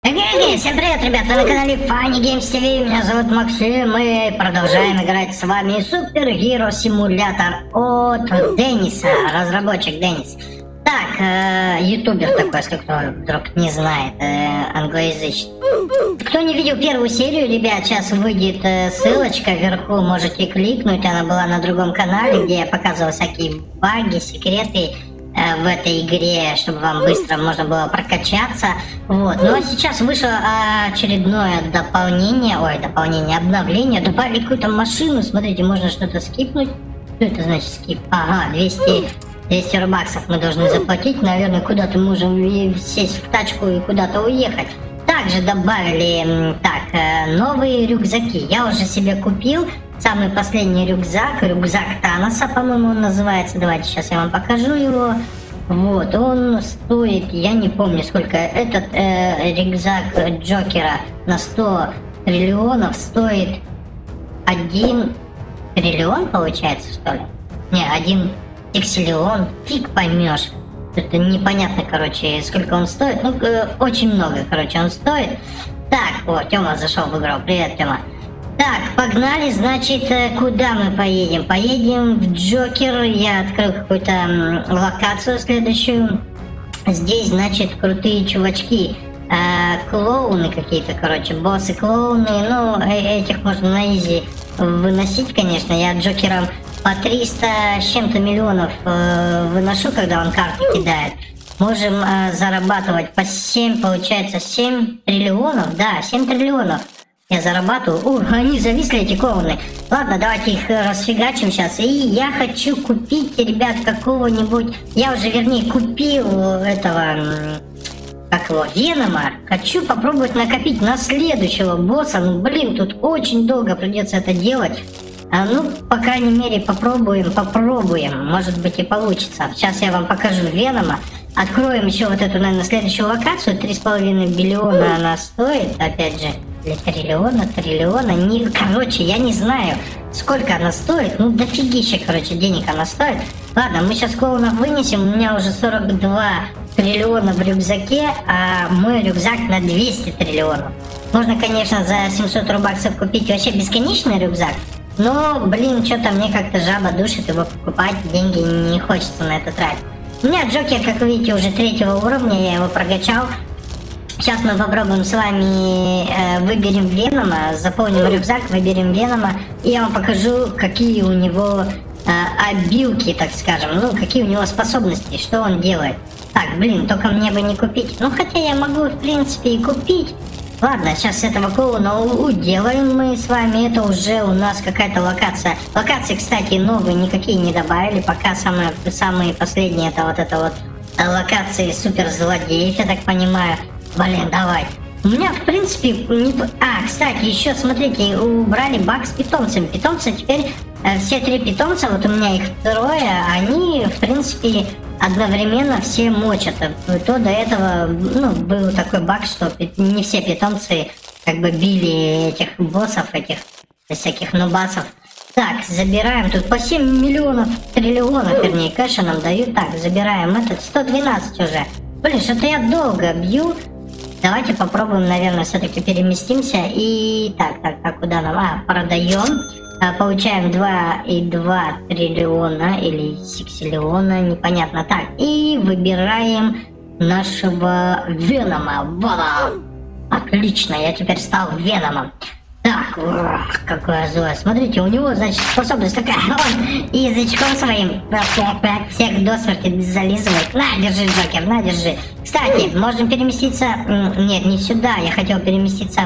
Всем привет, ребята, на канале Funny Games TV, меня зовут Максим, мы продолжаем играть с вами Super Hero Simulator от Денниса, разработчик Деннис. Так, ютубер такой, если кто вдруг не знает, англоязычный. Кто не видел первую серию, ребят, сейчас выйдет ссылочка вверху, можете кликнуть, она была на другом канале, где я показывал всякие баги, секреты в этой игре, чтобы вам быстро можно было прокачаться. Вот. Ну а сейчас вышло очередное обновление. Добавили какую-то машину, смотрите, можно что-то скипнуть. Что это значит скип? Ага, 200 рубаксов мы должны заплатить. Наверное, куда-то можем сесть в тачку и куда-то уехать. Также добавили новые рюкзаки. Я уже себе купил самый последний рюкзак Таноса, по-моему, он называется. Давайте сейчас я вам покажу его. Вот, он стоит, я не помню сколько. Этот рюкзак Джокера на 100 триллионов стоит 1 триллион, получается, что ли? Не, 1 тексиллион, фиг поймешь. Это непонятно, короче, сколько он стоит. Ну, очень много, короче, он стоит. Так, вот, Тёма зашел в игру. Привет, Тёма. Так, погнали, значит, куда мы поедем? Поедем в Джокер. Я открыл какую-то локацию следующую. Здесь, значит, крутые чувачки. Клоуны какие-то, короче, боссы-клоуны. Ну, этих можно на изи выносить, конечно. Я Джокером по 300 с чем-то миллионов выношу, когда он карты кидает. Можем зарабатывать по 7, получается, 7 триллионов. Да, 7 триллионов я зарабатываю. Они зависли, эти клоуны. Ладно, давайте их расфигачим сейчас. И я хочу купить, ребят, какого-нибудь... Я уже, вернее, купил этого... Как его? Венома. Хочу попробовать накопить на следующего босса. Ну, блин, тут очень долго придется это делать. Ну, по крайней мере, попробуем. Может быть, и получится. Сейчас я вам покажу Венома. Откроем еще вот эту, наверное, следующую локацию. 3,5 биллиона она стоит. Опять же, или триллиона. Короче, я не знаю, сколько она стоит. Ну, дофигища, короче, денег она стоит. Ладно, мы сейчас клоунов вынесем. У меня уже 42 триллиона в рюкзаке, а мой рюкзак на 200 триллионов. Можно, конечно, за 700 рубаксов купить вообще бесконечный рюкзак. Но, блин, что-то мне как-то жаба душит его покупать, деньги не хочется на это тратить. У меня Джокер, как вы видите, уже 3-го уровня, я его прокачал. Сейчас мы попробуем с вами, выберем Венома, заполним рюкзак, выберем Венома, и я вам покажу, какие у него обилки, так скажем, ну, какие у него способности, что он делает. Так, блин, только мне бы не купить, ну, хотя я могу, в принципе, и купить. Ладно, сейчас с этого клоуна уделаем мы с вами. Это уже у нас какая-то локация. Локации, кстати, новые никакие не добавили. Пока самые последние это локации суперзлодеев, я так понимаю. Блин, давай. У меня, в принципе, не... кстати, еще, смотрите, убрали баг с питомцами. Питомцы теперь, все 3 питомца, вот у меня их 3, они, в принципе... одновременно все мочат. То до этого, ну, был такой баг, что не все питомцы как бы били этих боссов, этих всяких нубасов. Так, забираем тут по 7 миллионов, триллионов, вернее, кэша нам дают. Так, забираем этот, 112 уже. Блин, что-то я долго бью. Давайте попробуем, наверное, все-таки переместимся. И так, куда нам? Продаем. Получаем 2,2 триллиона или сексиллиона, непонятно. Так, и выбираем нашего Венома. Вот. Отлично, я теперь стал Веномом. Так, какое злое. Смотрите, у него, значит, способность такая. Он язычком своим всех до смерти зализывает. На, держи, Джокер, на, держи. Кстати, можем переместиться... Нет, не сюда, я хотел переместиться...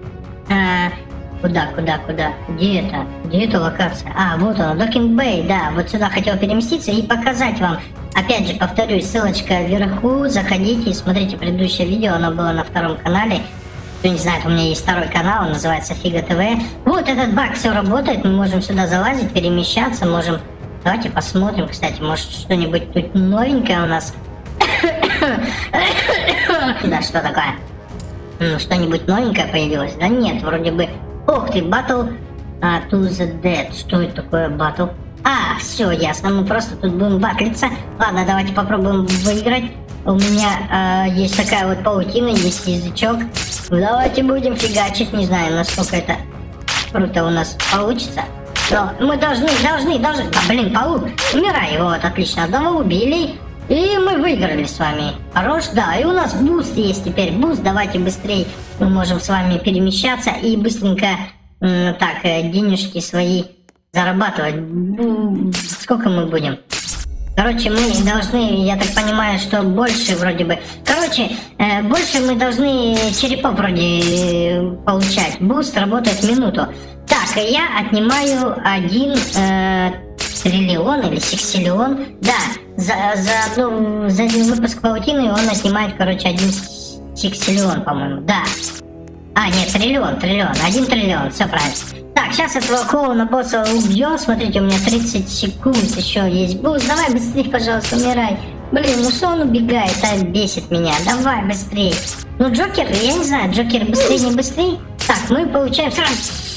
Куда? Где это локация? Вот она, Докинг Бэй, да, вот сюда хотел переместиться и показать вам. Опять же, повторюсь, ссылочка вверху, заходите и смотрите предыдущее видео, оно было на 2-м канале. Кто не знает, у меня есть 2-й канал, он называется Фига ТВ. Вот этот баг, все работает, мы можем сюда залазить, перемещаться, можем... Давайте посмотрим, кстати, может что-нибудь тут новенькое у нас. Да, что такое? Что-нибудь новенькое появилось? Да нет, вроде бы... Ох ты, Battle to the Dead. Что это такое Battle? Все, ясно, мы просто тут будем батлиться. Ладно, давайте попробуем выиграть. у меня есть такая вот паутина, есть язычок. Давайте будем фигачить, не знаю, насколько это круто у нас получится. Но мы должны. Да, блин, паук, умирай. Вот, отлично, одного убили. И мы выиграли с вами. Хорош, да, и у нас буст есть теперь. Буст, давайте быстрее мы можем с вами перемещаться и быстренько, денежки свои зарабатывать. Сколько мы будем? Короче, мы должны, я так понимаю, что больше вроде бы... больше мы должны черепов вроде получать. Буст работает минуту. Так, я отнимаю 1 триллион или сексиллион. Да, за один выпуск паутины он отнимает, 1 сексиллион, по-моему. Да. Нет, триллион. 1 триллион, все правильно. Так, сейчас этого клоуна босса убьем. Смотрите, у меня 30 секунд еще есть буст. Давай быстрее, пожалуйста, умирай. Блин, ну что он убегает, бесит меня. Давай быстрее. Ну, Джокер, я не знаю, Джокер быстрее, не быстрее. Так, мы получаем сразу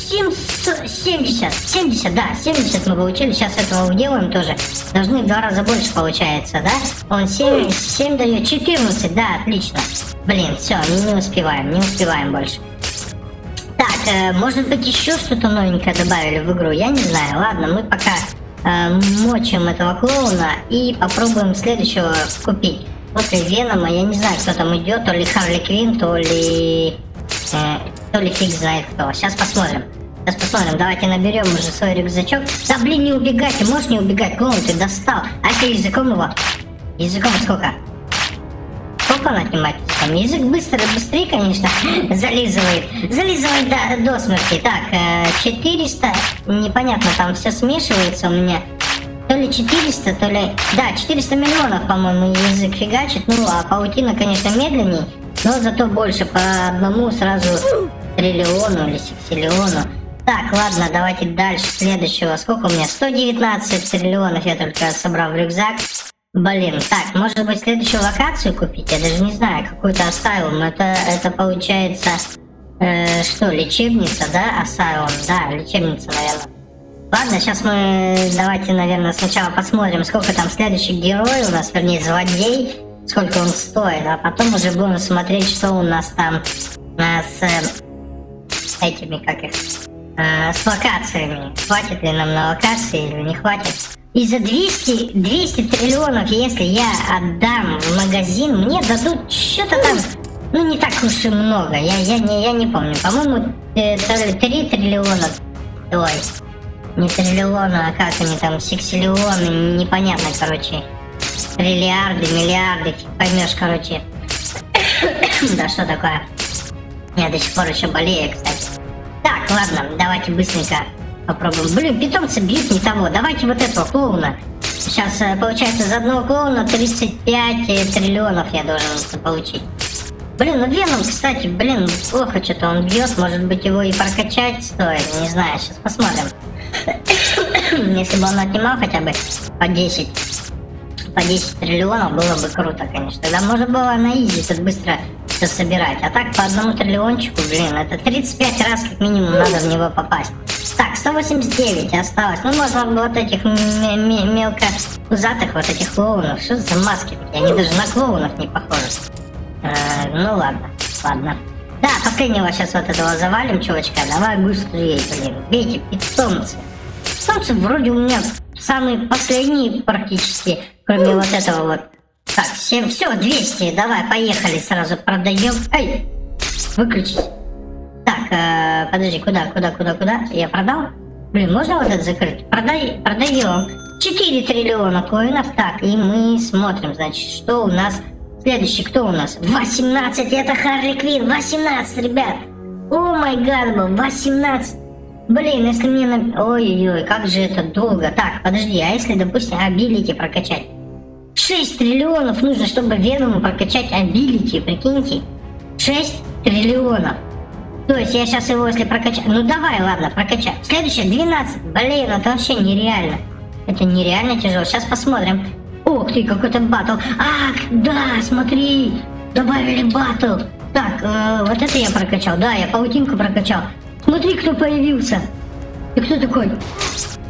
70 мы получили. Сейчас этого уделаем тоже. Должны в 2 раза больше получается, да? Он 7 дает 14, да, отлично. Блин, все, не успеваем больше. Так, может быть еще что-то новенькое добавили в игру, я не знаю. Ладно, мы пока мочим этого клоуна и попробуем следующего купить. После Венома, я не знаю, кто там идет, то ли Харли Квинн, то ли фиг знает кто. Сейчас посмотрим, давайте наберем уже свой рюкзачок. Да блин, не убегайте, можешь не убегать, клоун, ты достал. А если языком его? Языком сколько? Сколько он отнимает? Там язык быстрее, конечно, зализывает до смерти. Так, 400, непонятно, там все смешивается у меня. То ли 400, то ли... Да, 400 миллионов, по-моему, язык фигачит. Ну, а паутина, конечно, медленней, но зато больше по одному сразу триллиону или сексиллиону. Так, ладно, давайте дальше следующего. Сколько у меня? 119 триллионов я только собрал в рюкзак. Блин, так, может быть следующую локацию купить? Я даже не знаю, какую-то асайлум. Это получается, что, лечебница, да? Асайлум, да, лечебница, наверное. Ладно, сейчас мы давайте, наверное, сначала посмотрим, сколько там следующий герой у нас, вернее, злодей, сколько он стоит, а потом уже будем смотреть, что у нас там с этими, с локациями. Хватит ли нам на локации или не хватит? И за 200 триллионов, если я отдам в магазин, мне дадут что-то там, ну, не так уж и много. Я не помню. По-моему, то ли 3 триллиона. Ой, не триллиона, а как они там, сексиллионы, непонятно, короче. Триллиарды, миллиарды, фиг поймешь, короче. Да что такое? Я до сих пор еще болею, кстати. Так, ладно, давайте быстренько попробуем. Блин, питомцы бьют не того. Давайте вот этого клоуна. Сейчас, получается, за одного клоуна 35 триллионов я должен получить. Блин, ну Веном, кстати, блин, плохо что-то он бьет. Может быть, его и прокачать стоит. Не знаю, сейчас посмотрим. Если бы он отнимал хотя бы по 10 триллионов, было бы круто, конечно. Тогда можно было на изи тут быстро все собирать. А так по одному триллиончику, блин, это 35 раз как минимум надо в него попасть. Так, 189 осталось. Ну, можно вот этих мелко пузатых вот этих клоунов. Что за маски? Они даже на клоунов не похожи. Ну ладно. Да, последнего сейчас вот этого завалим, чувачка. Давай быстрее, блин. Бейте, питомцы. Питомцы вроде у меня самые последние практически, кроме вот этого вот. Так, все, 200, давай, поехали, сразу продаем. Эй, выключить. Так, подожди, куда? Я продал? Блин, можно вот это закрыть? Продаем. 4 триллиона коинов. Так, и мы смотрим, значит, что у нас. Следующий, кто у нас? 18, это Харли Квинн. 18, ребят. О май гад, 18. Блин, если мне Ой-ой-ой, как же это долго. Так, подожди, а если, допустим, абилити прокачать? 6 триллионов нужно, чтобы Веному прокачать абилити, прикиньте. 6 триллионов. То есть я сейчас его, если прокачаю... Ну давай, ладно, прокачаю. Следующее, 12. Блин, это вообще нереально. Это нереально тяжело. Сейчас посмотрим. Ух ты, какой-то батл. Да, смотри. Добавили батл. Так, вот это я прокачал. Да, я паутинку прокачал. Смотри, кто появился. Ты кто такой?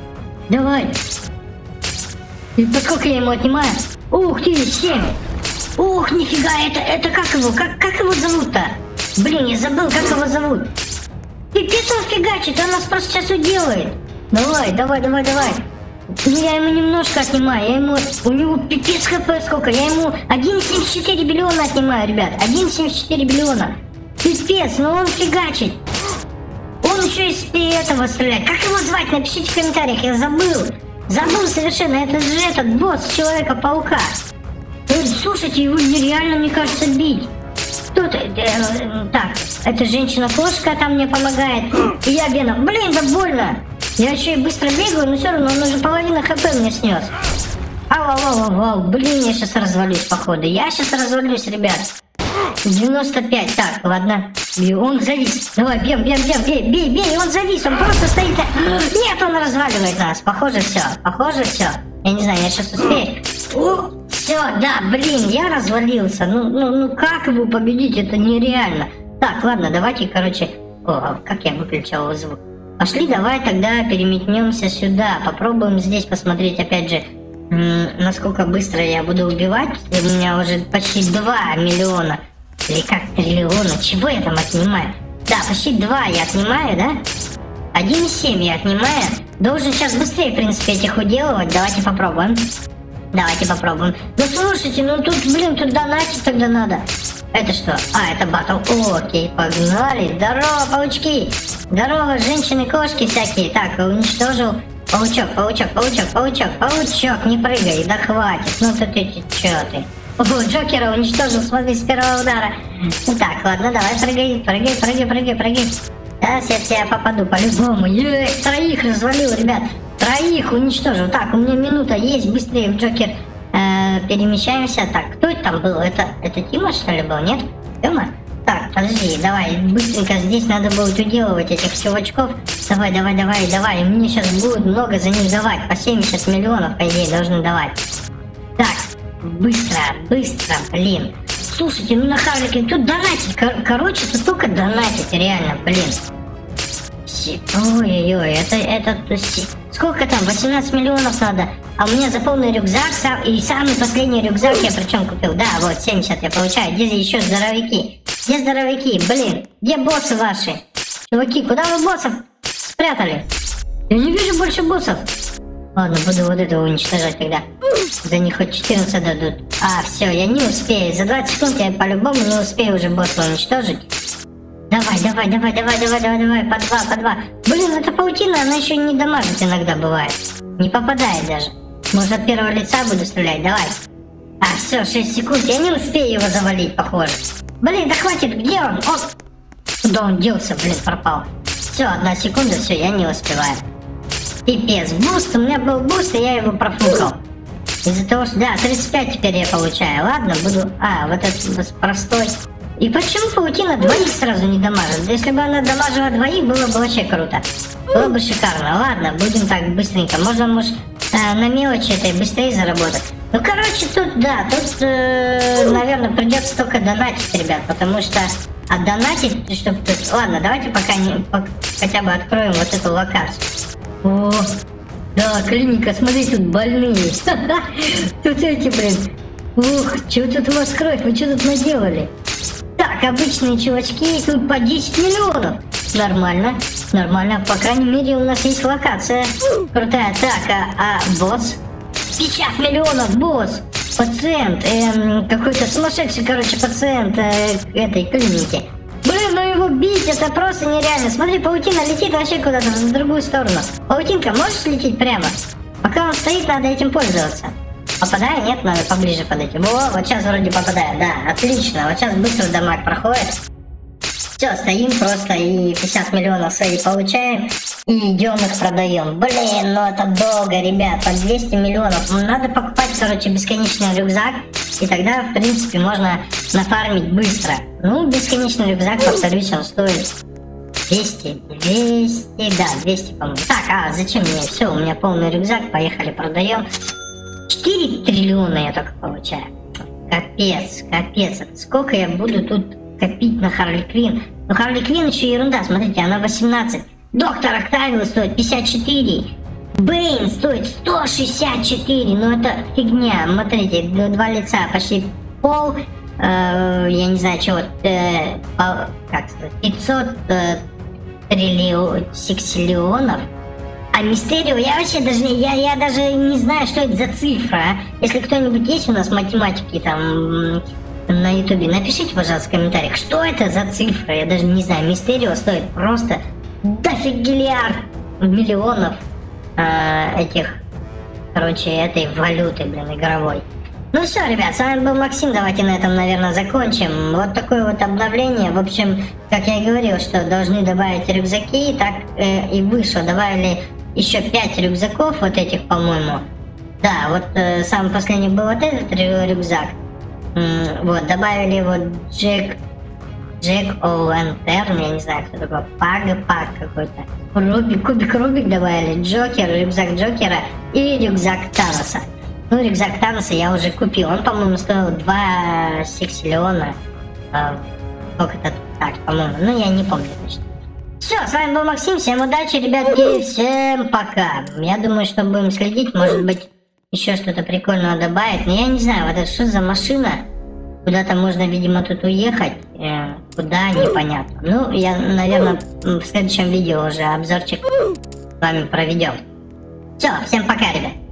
Давай. И поскольку я ему отнимаю? Ух ты, 7. Ух, нифига, это как его? Как его зовут-то? Блин, я забыл, как его зовут. Пипец он фигачит, он нас просто сейчас уделает. Давай. Ну я ему немножко отнимаю, у него пипец хп сколько, я ему 1,74 биллиона отнимаю, ребят, 1,74 биллиона. Пипец, ну он фигачит. Он еще из этого стреляет. Как его звать? Напишите в комментариях, я забыл совершенно, это же этот босс Человека-паука. Слушайте, его нереально, мне кажется, бить. Тут, так, эта женщина-кошка там мне помогает. И я Веном. Блин, да больно. Я еще и быстро бегаю, но все равно он уже половину хп мне снес. Ау, блин, я сейчас развалюсь, походу. Я сейчас развалюсь, ребят. 95, так, ладно. Он завис. Давай, бей, он завис, он просто стоит. Нет, он разваливает нас. Похоже, все. Я не знаю, я сейчас успею. Все, да, блин, я развалился. Ну, как его победить? Это нереально. Так, ладно, давайте, короче... О, как я выключал его звук. Пошли, давай тогда переметнемся сюда. Попробуем здесь посмотреть, опять же, насколько быстро я буду убивать. У меня уже почти 2 миллиона. Или как триллиона. Чего я там отнимаю? Да, почти 2 я отнимаю, да? 1,7 я отнимаю. Должен сейчас быстрее, в принципе, этих уделывать. Давайте попробуем. Ну слушайте, ну тут, блин, тут донатить тогда надо. Это что? Это батл. Окей, погнали. Здорово, паучки. Здорово, женщины-кошки всякие. Так, уничтожил. Паучок, не прыгай, да хватит. Ну ты чё ты? Джокера уничтожил, смотри, с первого удара. Так, ладно, давай, прыгай. Сейчас я в тебя попаду по-любому. Есть, 3 развалил, ребят. 3 уничтожил. Так, у меня минута есть, быстрее в Джокер перемещаемся. Так, кто это там был? Это Тима, что ли, был, нет? Тима? Так, подожди, давай, быстренько здесь надо будет уделывать этих чувачков. Давай. Мне сейчас будет много за них давать. По 70 миллионов, по идее, должны давать. Так, быстро, блин. Слушайте, ну на Харлике тут донатить, короче, тут только донатить, реально, блин. Ой-ой-ой, это сколько там, 18 миллионов надо, а у меня за полный рюкзак, и самый последний рюкзак я причем купил, да, вот, 70 я получаю, где еще здоровяки? Где здоровяки, блин, где боссы ваши? Чуваки, куда вы боссов спрятали? Я не вижу больше боссов. Ладно, буду вот этого уничтожать тогда. За них хоть 14 дадут. Все, я не успею. За 20 секунд я по-любому не успею уже босса уничтожить. Давай. По два. Блин, эта паутина, она еще не дамажит иногда бывает. Не попадает даже. Может, от первого лица буду стрелять, давай. Все, 6 секунд. Я не успею его завалить, похоже. Блин, да хватит, где он? Куда он делся, блин, пропал. Все, 1 секунда, все, я не успеваю. Пипец, буст, у меня был буст, и я его профукал. Из-за того, что, да, 35 теперь я получаю. Ладно, буду, вот этот простой. И почему паутина 2 сразу не дамажит? Если бы она дамажила 2, было бы вообще круто. Было бы шикарно. Ладно, будем так быстренько. Можно, может, на мелочи этой быстрее заработать. Ну, короче, тут, наверное, придется только донатить, ребят, потому что отдонатить, чтобы тут... Ладно, давайте хотя бы откроем вот эту локацию. О, да, клиника, смотри, тут больные. Тут эти, блин. Ух, что тут у вас кровь, вы что тут наделали? Так, обычные чувачки, тут по 10 миллионов. Нормально, по крайней мере у нас есть локация. Крутая. Так, босс? 50 миллионов, босс. Пациент, какой-то сумасшедший, короче, пациент этой клиники. Блин, ну его бить, это просто нереально. Смотри, паутина летит вообще куда-то в другую сторону. Паутинка, можешь лететь прямо? Пока он стоит, надо этим пользоваться. Попадаю? Нет, надо поближе подойти. Вот сейчас вроде попадаю, да, отлично. Вот сейчас быстро дамаг проходит. Все, стоим просто и 50 миллионов свои получаем. И идем их продаем. Блин, ну это долго, ребят, по 200 миллионов. Надо покупать, короче, бесконечный рюкзак. И тогда, в принципе, можно нафармить быстро. Ну, бесконечный рюкзак, повторюсь, он стоит 200, да, 200, по-моему. Так, зачем мне? Все, у меня полный рюкзак, поехали, продаем. 4 триллиона я только получаю. Капец. Сколько я буду тут копить на Харли Квинн? Ну, Харли Квинн еще ерунда, смотрите, она 18. Доктор Октавиус стоит 54. Бэйн стоит 164. Ну, это фигня. Смотрите, 2 лица, почти пол, я не знаю, чего, как сказать, 500 сексиллионов. А Мистерио, я вообще даже, я даже не знаю, что это за цифра, а? Если кто-нибудь есть у нас математики там на ютубе, напишите, пожалуйста, в комментариях, что это за цифра, я даже не знаю. Мистерио стоит просто дофигиллиард миллионов этих, короче, этой валюты, блин, игровой. Ну все, ребят, с вами был Максим, давайте на этом, наверное, закончим. Вот такое вот обновление. В общем, как я и говорил, что должны добавить рюкзаки, так и вышло. Добавили еще 5 рюкзаков вот этих, по-моему. Да, вот самый последний был вот этот рюкзак. Вот, добавили вот Джек О'Лантерн, я не знаю, кто такой, Пак какой-то. Кубик Рубик добавили, Джокер, рюкзак Джокера и рюкзак Таноса. Ну, рюкзак Таноса я уже купил. Он, по-моему, стоил 2 сексиллиона. Сколько-то так, по-моему. Ну, я не помню точно. Все, с вами был Максим. Всем удачи, ребятки. Всем пока. Я думаю, что будем следить. Может быть, еще что-то прикольное добавить. Но я не знаю, вот это что за машина? Куда-то можно, видимо, тут уехать. Куда, непонятно. Ну, я, наверное, в следующем видео уже обзорчик с вами проведем. Все, всем пока, ребят.